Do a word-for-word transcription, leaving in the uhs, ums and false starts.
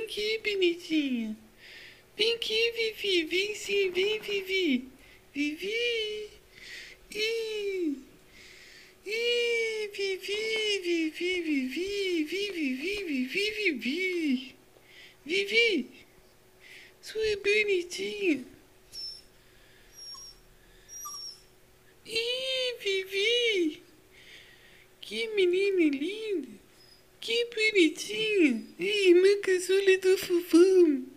aqui, bonitinha. Vem aqui, Vivi. Vem sim, vem, Vivi. Vivi. Ih. Ih, Vivi, Vivi, Vivi, Vivi, Vivi, Vivi, Vivi. Vivi. Sua bonitinha. Ih, Vivi. Que menina linda. Que bonitinha. Ei, irmã caçula do fofão.